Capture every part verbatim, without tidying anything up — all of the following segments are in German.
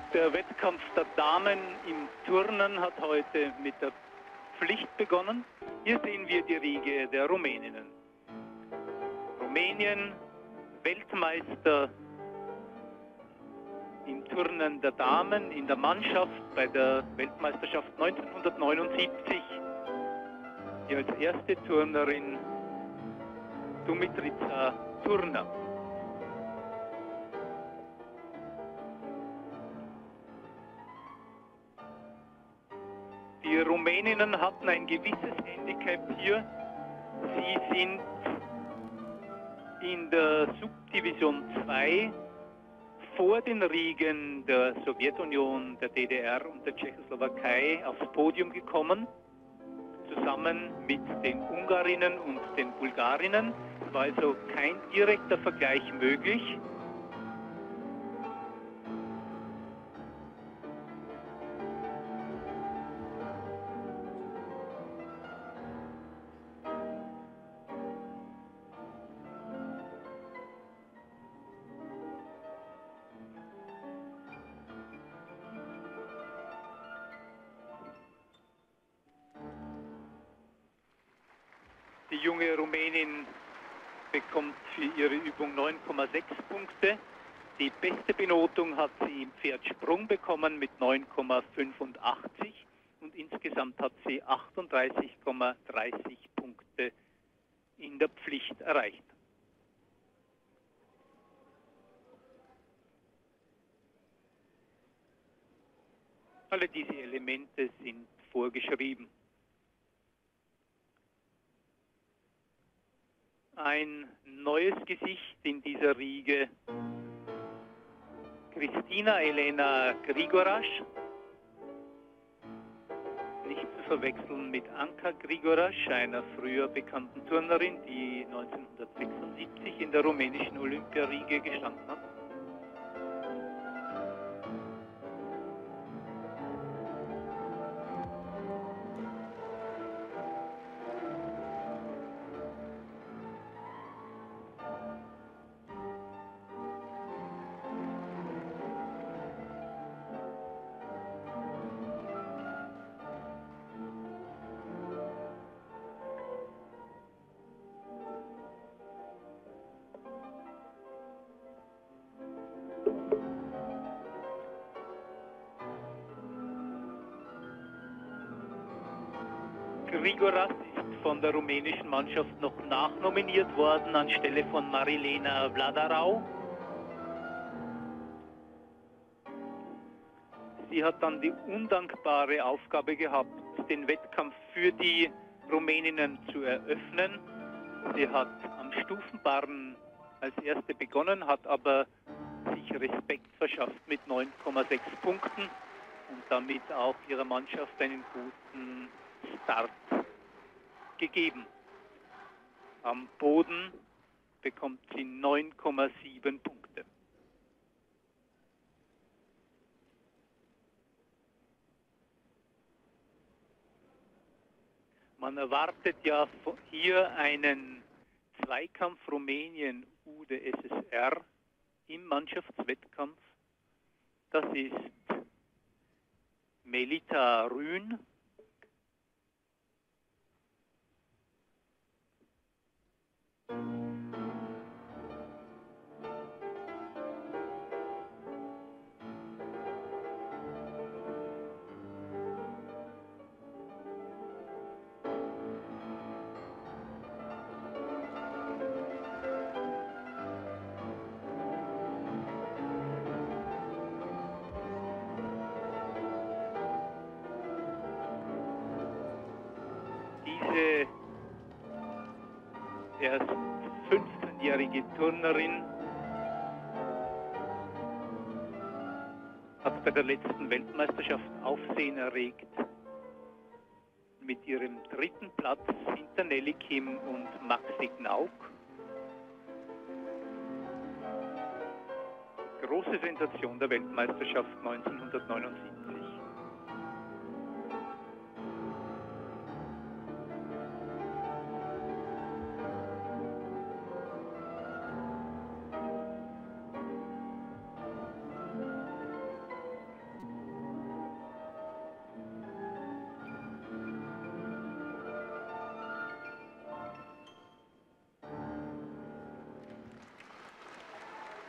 Der Wettkampf der Damen im Turnen hat heute mit der Pflicht begonnen. Hier sehen wir die Riege der Rumäninnen. Rumänien, Weltmeister im Turnen der Damen in der Mannschaft bei der Weltmeisterschaft neunzehnhundertneunundsiebzig. Hier als erste Turnerin Dumitrița Turner. Die Rumäninnen hatten ein gewisses Handicap hier. Sie sind in der Subdivision zwei vor den Riegen der Sowjetunion, der D D R und der Tschechoslowakei aufs Podium gekommen, zusammen mit den Ungarinnen und den Bulgarinnen. Es war also kein direkter Vergleich möglich. Die junge Rumänin bekommt für ihre Übung neun Komma sechs Punkte. Die beste Benotung hat sie im Pferdsprung bekommen mit neun Komma fünfundachtzig und insgesamt hat sie achtunddreißig Komma dreißig Punkte in der Pflicht erreicht. Alle diese Elemente sind vorgeschrieben. Ein neues Gesicht in dieser Riege, Kristina Elena Grigorasch, nicht zu verwechseln mit Anka Grigorasch, einer früher bekannten Turnerin, die neunzehnhundertsechsundsiebzig in der rumänischen Olympiariege gestanden hat. Grigoras ist von der rumänischen Mannschaft noch nachnominiert worden anstelle von Marilena Vladarau. Sie hat dann die undankbare Aufgabe gehabt, den Wettkampf für die Rumäninnen zu eröffnen. Sie hat am Stufenbarren als erste begonnen, hat aber sich Respekt verschafft mit neun Komma sechs Punkten und damit auch ihrer Mannschaft einen guten Start gegeben. Am Boden bekommt sie neun Komma sieben Punkte. Man erwartet ja hier einen Zweikampf Rumänien-U D S S R im Mannschaftswettkampf. Das ist Melita Rün. Diese erst fünfzehnjährige Turnerin hat bei der letzten Weltmeisterschaft Aufsehen erregt mit ihrem dritten Platz hinter Nelly Kim und Maxi Gnauk. Große Sensation der Weltmeisterschaft neunzehnhundertneunundsiebzig.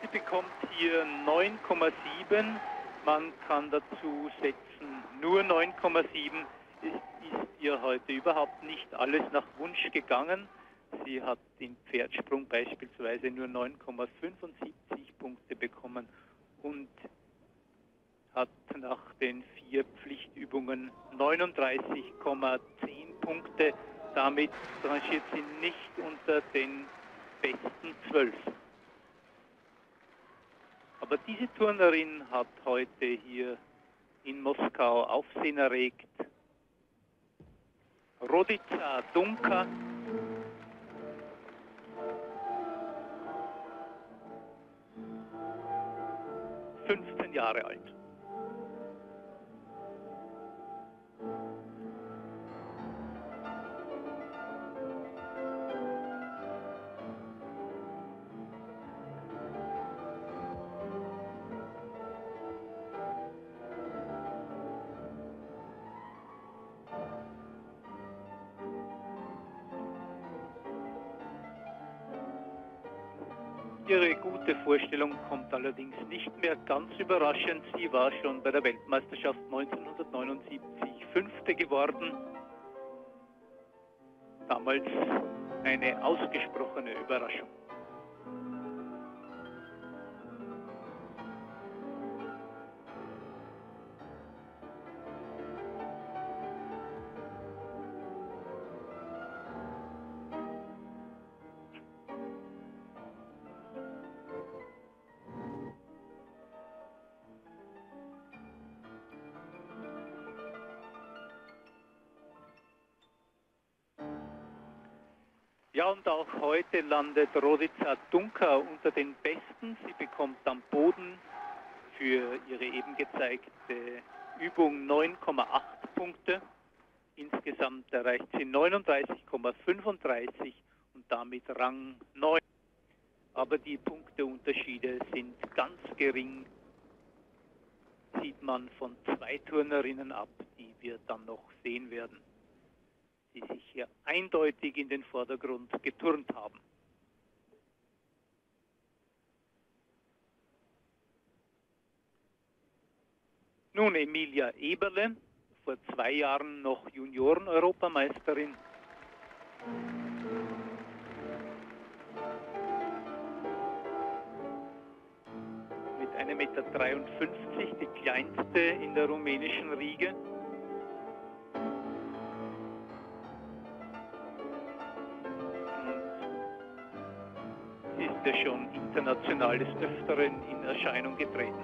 bekommt hier neun Komma sieben. Man kann dazu setzen, nur neun Komma sieben. Es ist ihr heute überhaupt nicht alles nach Wunsch gegangen. Sie hat im Pferdsprung beispielsweise nur neun Komma fünfundsiebzig Punkte bekommen und hat nach den vier Pflichtübungen neununddreißig Komma zehn Punkte. Damit rangiert sie nicht unter den besten zwölf. Aber diese Turnerin hat heute hier in Moskau Aufsehen erregt. Rodica Dunka. fünfzehn Jahre alt. Ihre gute Vorstellung kommt allerdings nicht mehr ganz überraschend. Sie war schon bei der Weltmeisterschaft neunzehnhundertneunundsiebzig Fünfte geworden. Damals eine ausgesprochene Überraschung. Ja, und auch heute landet Rodica Dunka unter den Besten. Sie bekommt am Boden für ihre eben gezeigte Übung neun Komma acht Punkte. Insgesamt erreicht sie neununddreißig Komma fünfunddreißig und damit Rang neun. Aber die Punkteunterschiede sind ganz gering. Sieht man von zwei Turnerinnen ab, die wir dann noch sehen werden, die sich hier eindeutig in den Vordergrund geturnt haben. Nun Emilia Eberle, vor zwei Jahren noch Junioren-Europameisterin. Mit einem Meter dreiundfünfzig, die kleinste in der rumänischen Riege. Ist ja schon international des Öfteren in Erscheinung getreten.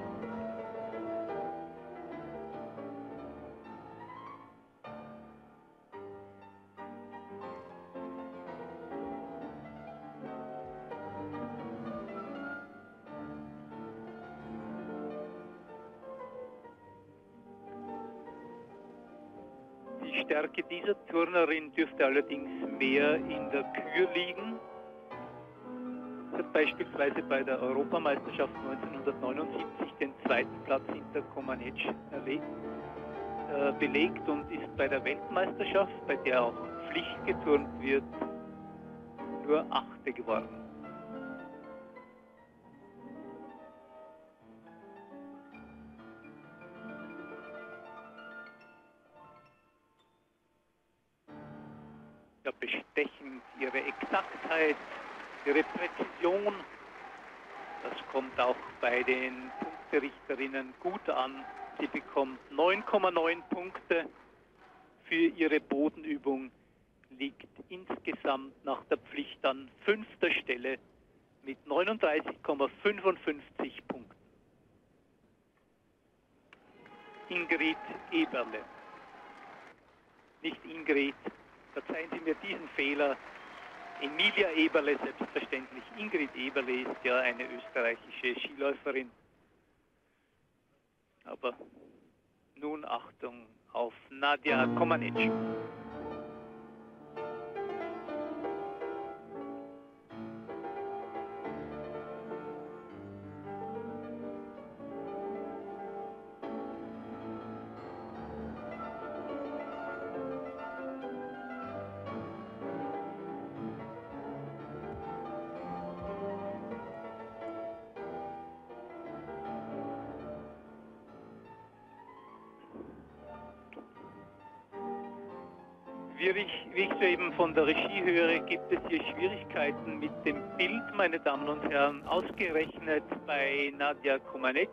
Die Stärke dieser Turnerin dürfte allerdings mehr in der Kür liegen. Sie hat beispielsweise bei der Europameisterschaft neunzehnhundertneunundsiebzig den zweiten Platz hinter Komanec äh, belegt und ist bei der Weltmeisterschaft, bei der auch Pflicht geturnt wird, nur Achte geworden. Ja, bestechend ihre Exaktheit, ihre Präzision, das kommt auch bei den Punkterichterinnen gut an. Sie bekommt neun Komma neun Punkte für ihre Bodenübung, liegt insgesamt nach der Pflicht an fünfter Stelle mit neununddreißig Komma fünfundfünfzig Punkten. Ingrid Eberle. Nicht Ingrid, verzeihen Sie mir diesen Fehler. Emilia Eberle, selbstverständlich. Ingrid Eberle ist ja eine österreichische Skiläuferin. Aber nun Achtung auf Nadja Komanec. schwierig, wie ich soeben von der Regie höre, gibt es hier Schwierigkeiten mit dem Bild, meine Damen und Herren, ausgerechnet bei Nadia Comaneci.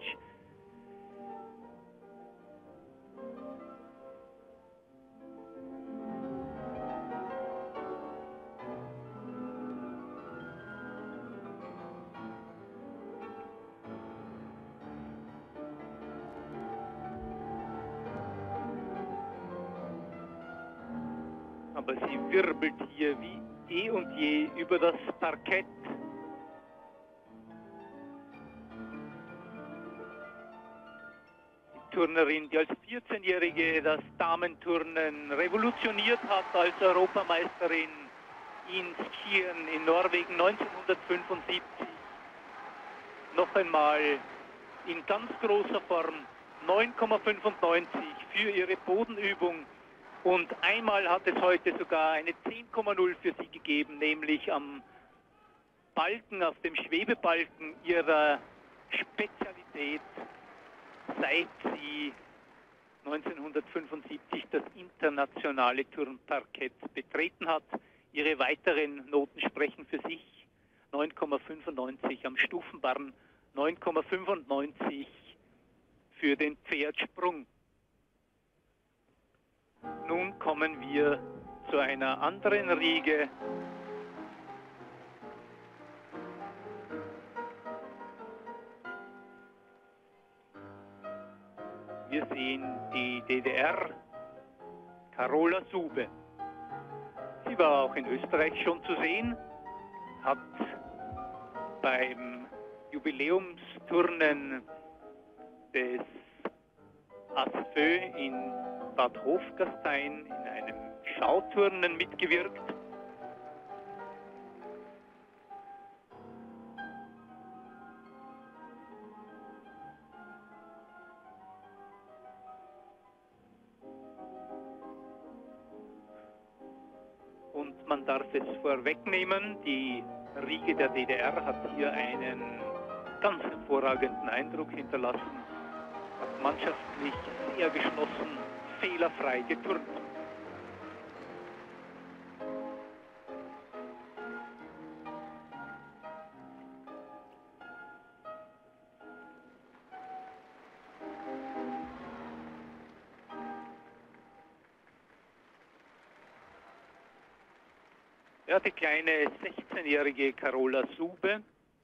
Aber sie wirbelt hier wie eh und je über das Parkett. Die Turnerin, die als vierzehnjährige das Damenturnen revolutioniert hat als Europameisterin in Skien in Norwegen neunzehnhundertfünfundsiebzig. Noch einmal in ganz großer Form neun Komma fünfundneunzig für ihre Bodenübung. Und einmal hat es heute sogar eine zehn Komma null für sie gegeben, nämlich am Balken, auf dem Schwebebalken ihrer Spezialität, seit sie neunzehnhundertfünfundsiebzig das internationale Turnparkett betreten hat. Ihre weiteren Noten sprechen für sich. neun Komma fünfundneunzig am Stufenbarren, neun Komma fünfundneunzig für den Pferdsprung. Nun kommen wir zu einer anderen Riege. Wir sehen die D D R, Carola Sube. Sie war auch in Österreich schon zu sehen, hat beim Jubiläumsturnen des Asfö in Bad Hofgastein in einem Schauturnen mitgewirkt. Und man darf es vorwegnehmen, die Riege der D D R hat hier einen ganz hervorragenden Eindruck hinterlassen, hat mannschaftlich sehr geschlossen, fehlerfrei geturnt. Ja, die kleine sechzehnjährige Carola Sube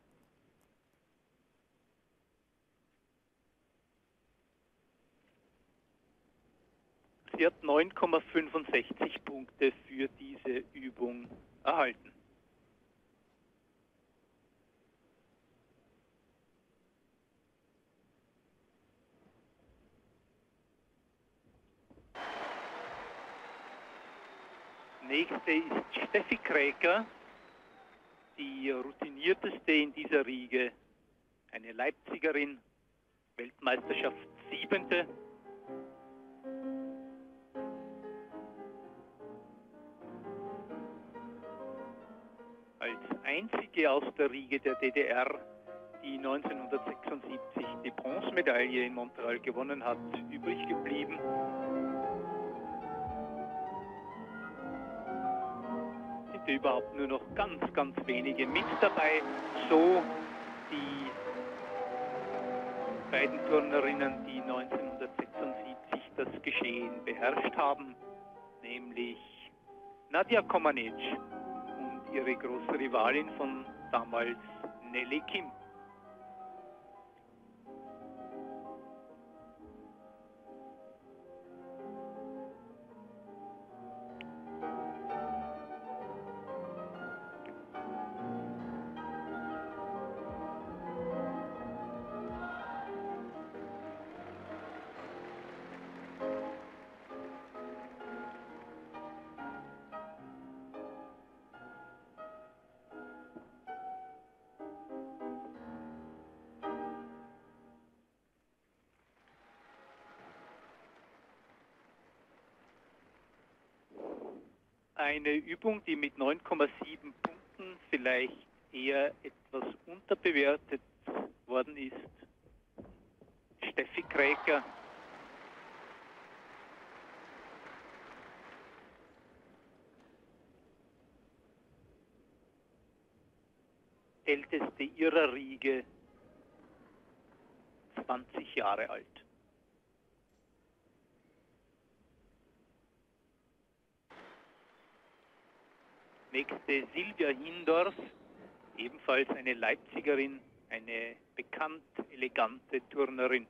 sie hat neun Komma fünfundsechzig Punkte für diese Übung erhalten. Nächste ist Steffi Kräker, die routinierteste in dieser Riege, eine Leipzigerin, Weltmeisterschaft siebente. Als einzige aus der Riege der D D R, die neunzehnhundertsechsundsiebzig die Bronzemedaille in Montreal gewonnen hat, übrig geblieben. Sind überhaupt nur noch ganz, ganz wenige mit dabei, so die beiden Turnerinnen, die neunzehnhundertsechsundsiebzig das Geschehen beherrscht haben, nämlich Nadia Comaneci und ihre große Rivalin von damals, Nelly Kim. Eine Übung, die mit neun Komma sieben Punkten vielleicht eher etwas unterbewertet worden ist. Steffi Kräker. älteste ihrer Riege zwanzig Jahre alt. Nächste Silvia Hindorf, ebenfalls eine Leipzigerin, eine bekannt elegante Turnerin.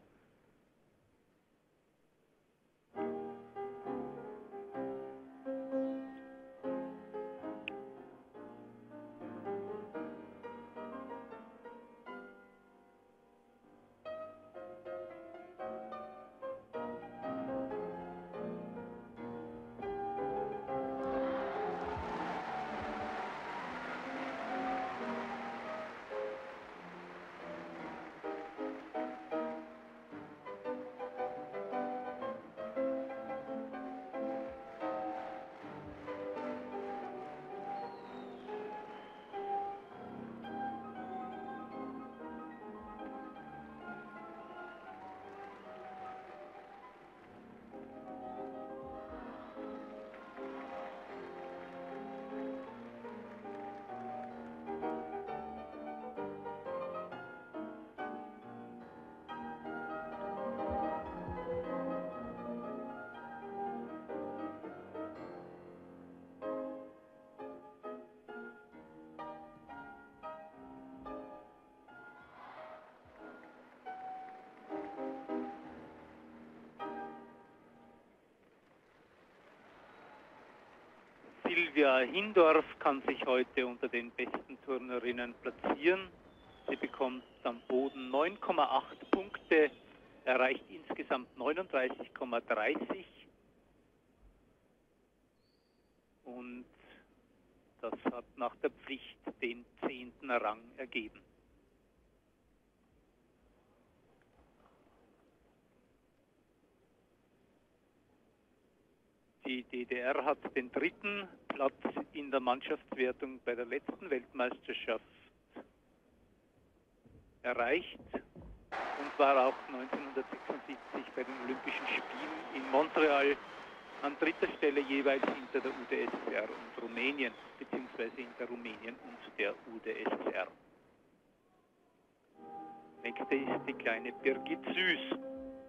Silvia Hindorf kann sich heute unter den besten Turnerinnen platzieren. Sie bekommt am Boden neun Komma acht Punkte, erreicht insgesamt neununddreißig Komma dreißig und das hat nach der Pflicht den zehnten Rang ergeben. Die D D R hat den dritten Platz in der Mannschaftswertung bei der letzten Weltmeisterschaft erreicht und war auch neunzehnhundertsechsundsiebzig bei den Olympischen Spielen in Montreal an dritter Stelle jeweils hinter der U d S S R und Rumänien, beziehungsweise hinter Rumänien und der U d S S R. Nächste ist die kleine Birgit Süß.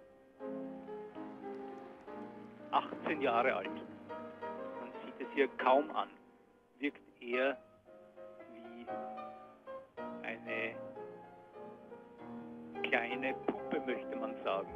achtzehn Jahre alt. Man sieht es ihr kaum an. Wirkt eher wie eine kleine Puppe, möchte man sagen.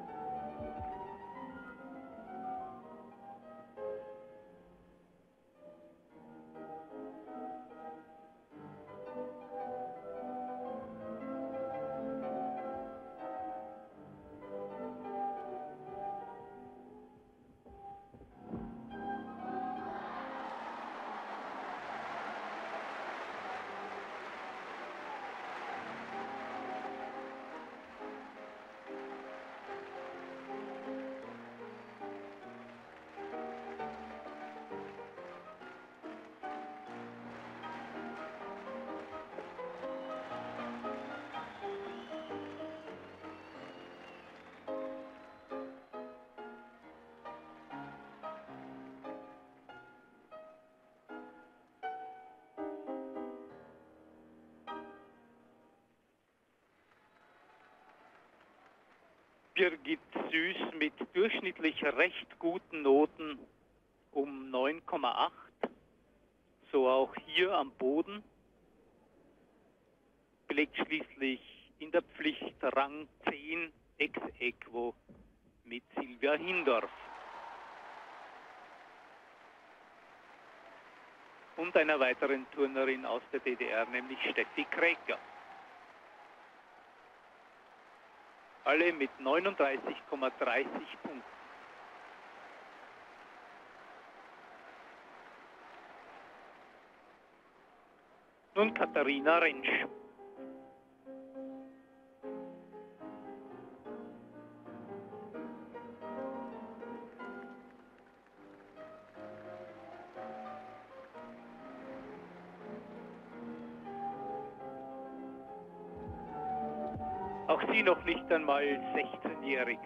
Birgit Süß mit durchschnittlich recht guten Noten um neun Komma acht, so auch hier am Boden, belegt schließlich in der Pflicht Rang zehn ex aequo mit Silvia Hindorf und einer weiteren Turnerin aus der D D R, nämlich Steffi Kräker. Alle mit neununddreißig Komma dreißig Punkten. Nun Katharina Rentsch. Auch sie noch nicht einmal sechzehnjährig.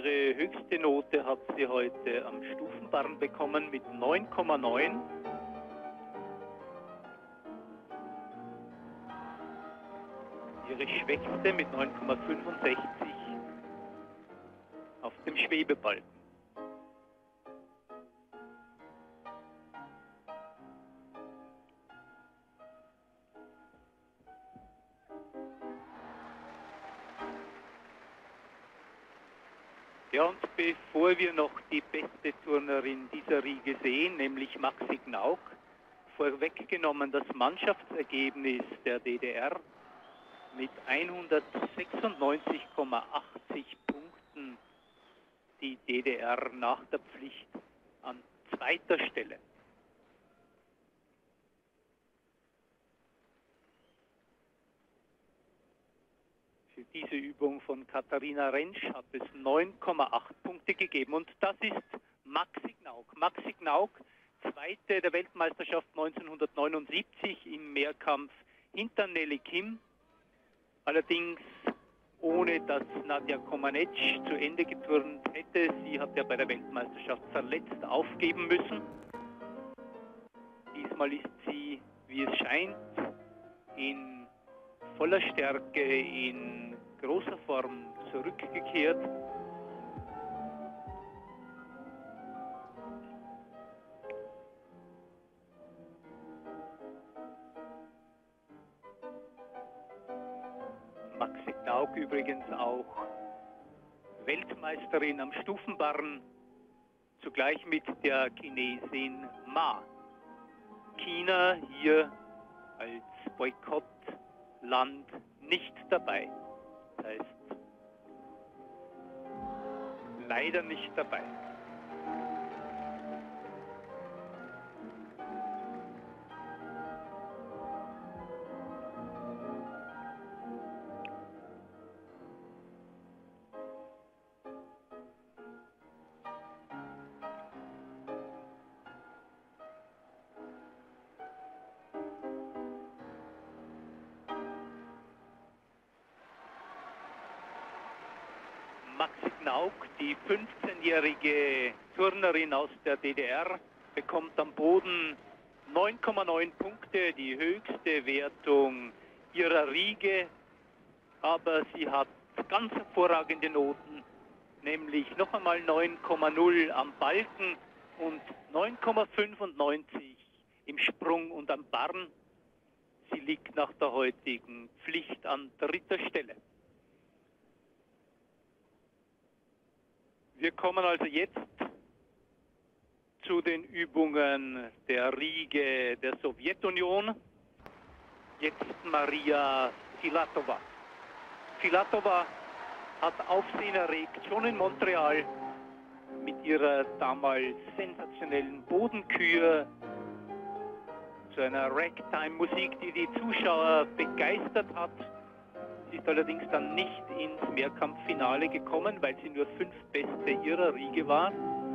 Ihre höchste Note hat sie heute am Stufenbarren bekommen mit neun Komma neun. Ihre schwächste mit neun Komma fünfundsechzig auf dem Schwebebalken. Ja, und bevor wir noch die beste Turnerin dieser Riege sehen, nämlich Maxi Gnauk, vorweggenommen das Mannschaftsergebnis der D D R mit hundertsechsundneunzig Komma achtzig Punkten, die D D R nach der Pflicht an zweiter Stelle. Für diese Übung von Katharina Rentsch hat es neun Komma acht Punkte gegeben. Und das ist Maxi Gnauk. Maxi Gnauk, Zweite der Weltmeisterschaft neunzehnhundertneunundsiebzig im Mehrkampf hinter Nelly Kim. Allerdings ohne dass Nadja Comaneci zu Ende geturnt hätte. Sie hat ja bei der Weltmeisterschaft verletzt aufgeben müssen. Diesmal ist sie, wie es scheint, in voller Stärke, in großer Form zurückgekehrt. Maxi Gnauk übrigens auch Weltmeisterin am Stufenbarren, zugleich mit der Chinesin Ma. China hier als Boykottland nicht dabei. Das heißt, leider nicht dabei. Maxi Gnauk, die fünfzehnjährige Turnerin aus der D D R, bekommt am Boden neun Komma neun Punkte, die höchste Wertung ihrer Riege. Aber sie hat ganz hervorragende Noten, nämlich noch einmal neun Komma null am Balken und neun Komma fünfundneunzig im Sprung und am Barren. Sie liegt nach der heutigen Pflicht an dritter Stelle. Wir kommen also jetzt zu den Übungen der Riege der Sowjetunion. Jetzt Maria Filatova. Filatova hat Aufsehen erregt, schon in Montreal, mit ihrer damals sensationellen Bodenkür, zu einer Ragtime-Musik, die die Zuschauer begeistert hat. Sie ist allerdings dann nicht ins Mehrkampffinale gekommen, weil sie nur fünftbeste ihrer Riege war.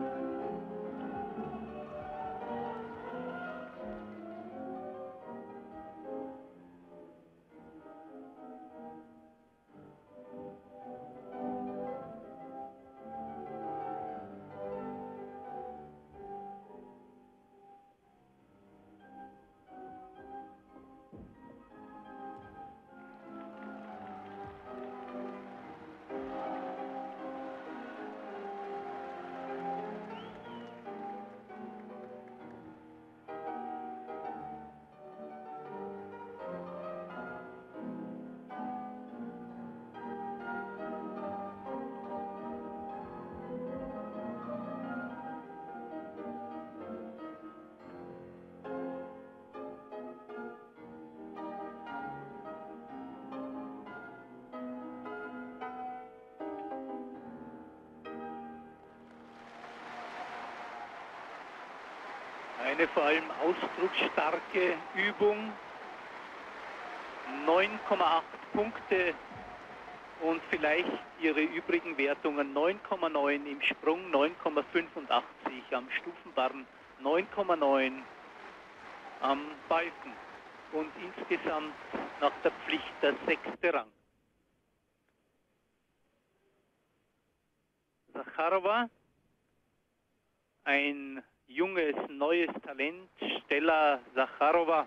Eine vor allem ausdrucksstarke Übung. neun Komma acht Punkte und vielleicht ihre übrigen Wertungen. neun Komma neun im Sprung, neun Komma fünfundachtzig am Stufenbarren, neun Komma neun am Balken und insgesamt nach der Pflicht der sechste Rang. Zacharova, ein junges, neues Talent, Stella Zacharova,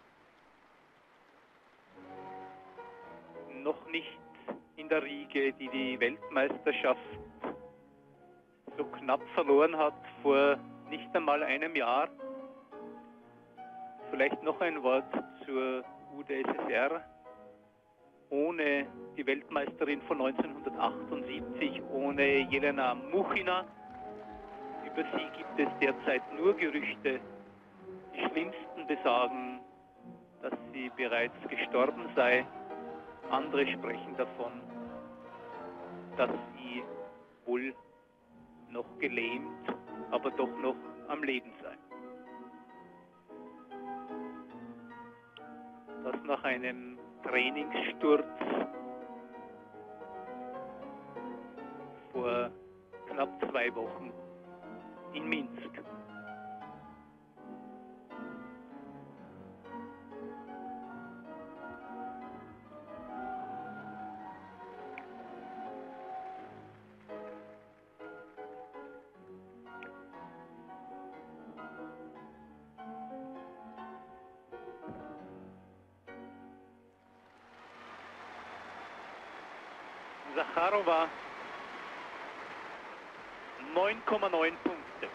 noch nicht in der Riege, die die Weltmeisterschaft so knapp verloren hat vor nicht einmal einem Jahr. Vielleicht noch ein Wort zur U d S S R. Ohne die Weltmeisterin von neunzehnhundertachtundsiebzig, ohne Jelena Muchina. Über sie gibt es derzeit nur Gerüchte. Die schlimmsten besagen, dass sie bereits gestorben sei. Andere sprechen davon, dass sie wohl noch gelähmt, aber doch noch am Leben sei. Das nach einem Trainingssturz vor knapp zwei Wochen in Minsk. Zacharova neun Komma neun Punkte.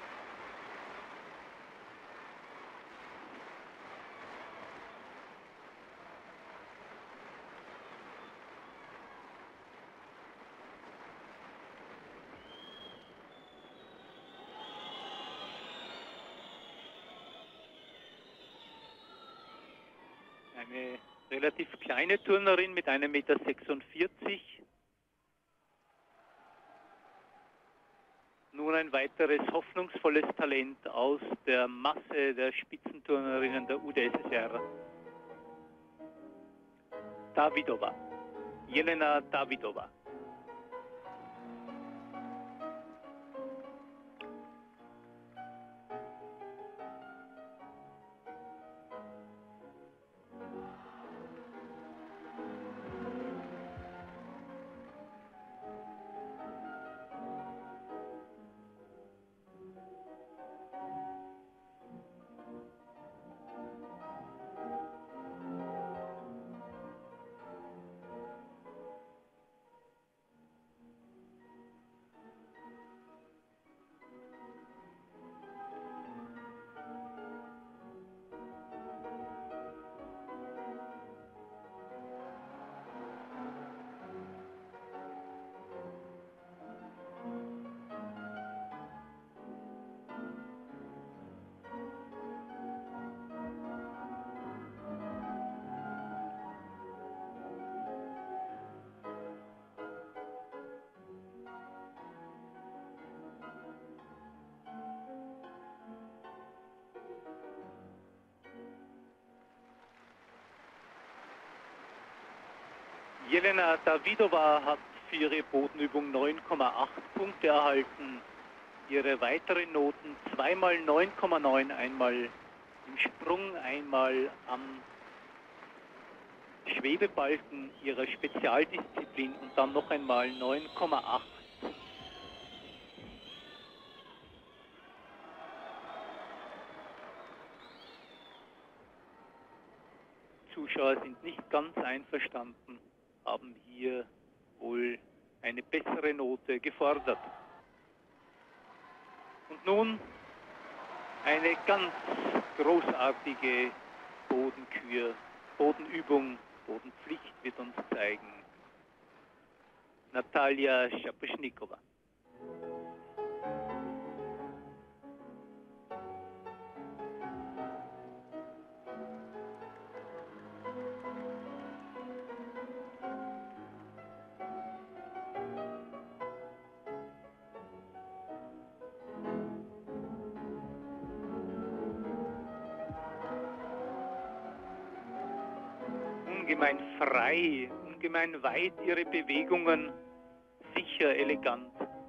Eine relativ kleine Turnerin mit einem Meter sechsundvierzig. Nun ein weiteres hoffnungsvolles Talent aus der Masse der Spitzenturnerinnen der U d S S R. Davidova, Jelena Davidova. Jelena Davidova hat für ihre Bodenübung neun Komma acht Punkte erhalten. Ihre weiteren Noten zweimal neun Komma neun, einmal im Sprung, einmal am Schwebebalken ihrer Spezialdisziplin und dann noch einmal neun Komma acht. Zuschauer sind nicht ganz einverstanden, haben hier wohl eine bessere Note gefordert. Und nun eine ganz großartige Bodenkür, Bodenübung, Bodenpflicht wird uns zeigen Natalia Shaposhnikova. Ungemein frei, ungemein weit ihre Bewegungen, sicher, elegant.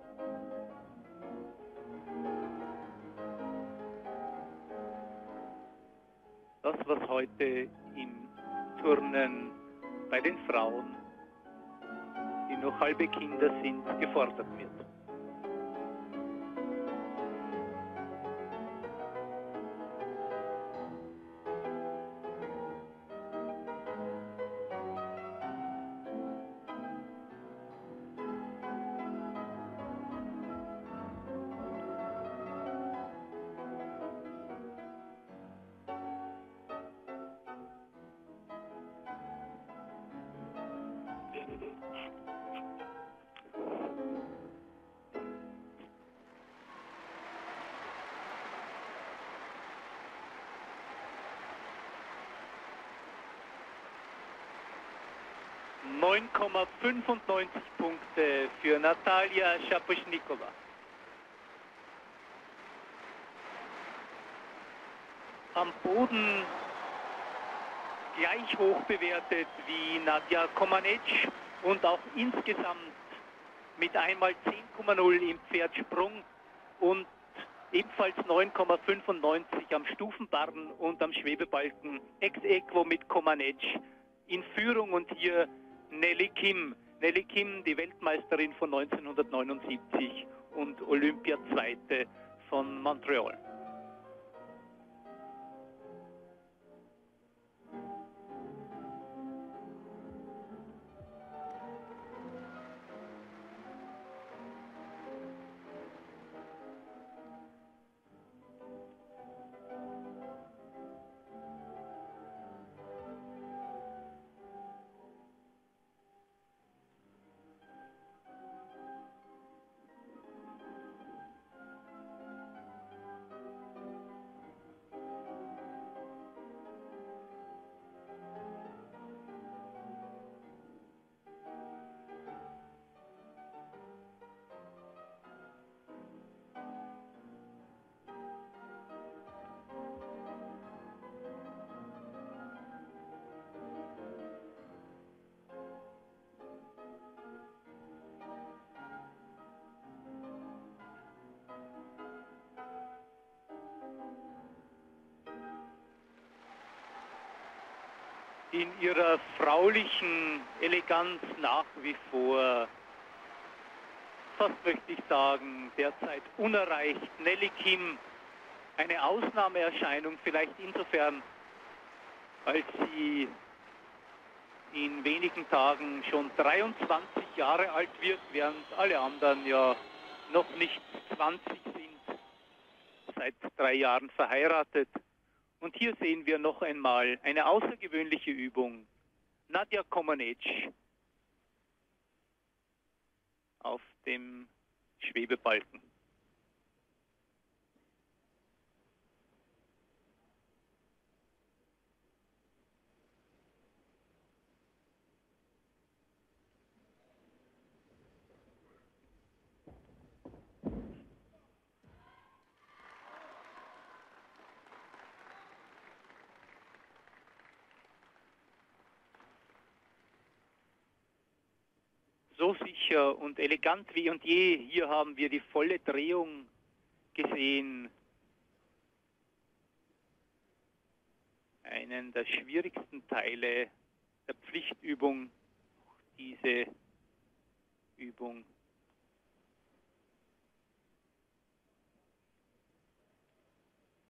Das, was heute im Turnen bei den Frauen, die noch halbe Kinder sind, gefordert wird. neun Komma fünfundneunzig Punkte für Natalia Shaposhnikova. Am Boden gleich hoch bewertet wie Nadia Comaneci und auch insgesamt mit einmal zehn Komma null im Pferdsprung und ebenfalls neun Komma fünfundneunzig am Stufenbarren und am Schwebebalken ex aequo mit Comaneci in Führung und hier Nelly Kim. Nelly Kim, die Weltmeisterin von neunzehnhundertneunundsiebzig und Olympiazweite von Montreal. In ihrer fraulichen Eleganz nach wie vor, fast möchte ich sagen, derzeit unerreicht. Nelly Kim, eine Ausnahmeerscheinung vielleicht insofern, als sie in wenigen Tagen schon dreiundzwanzig Jahre alt wird, während alle anderen ja noch nicht zwanzig sind, seit drei Jahren verheiratet. Und hier sehen wir noch einmal eine außergewöhnliche Übung. Nadia Comaneci auf dem Schwebebalken. So sicher und elegant wie und je. Hier haben wir die volle Drehung gesehen. Einen der schwierigsten Teile der Pflichtübung, diese Übung.